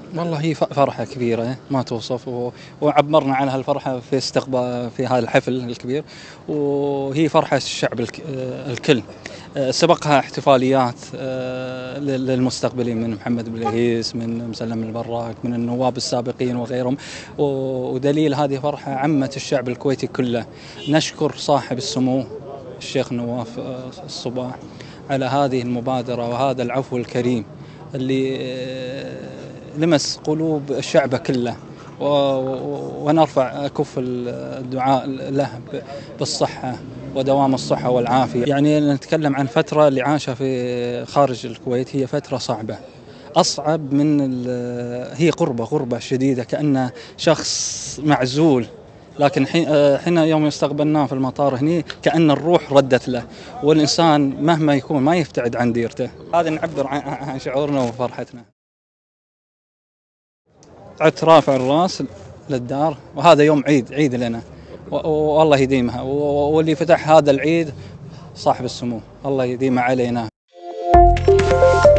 والله هي فرحة كبيرة ما توصف، وعبرنا عن هالفرحة في استقبال في هذا الحفل الكبير، وهي فرحة الشعب الكل. سبقها احتفاليات للمستقبلين من محمد بلهيس، من مسلم البراك، من النواب السابقين وغيرهم، ودليل هذه فرحة عامة الشعب الكويتي كله. نشكر صاحب السمو الشيخ نواف الصباح على هذه المبادرة وهذا العفو الكريم اللي لمس قلوب الشعب كله، ونرفع أكف الدعاء له بالصحة ودوام الصحة والعافية. يعني نتكلم عن فترة اللي عاشها في خارج الكويت، هي فترة صعبة، أصعب من هي غربة شديدة، كأنه شخص معزول. لكن حين يوم استقبلناه في المطار هني كأن الروح ردت له، والإنسان مهما يكون ما يبتعد عن ديرته. هذا نعبر عن شعورنا وفرحتنا. عدت رافع الراس للدار، وهذا يوم عيد لنا، والله يديمها، واللي فتح هذا العيد صاحب السمو، الله يديمه علينا.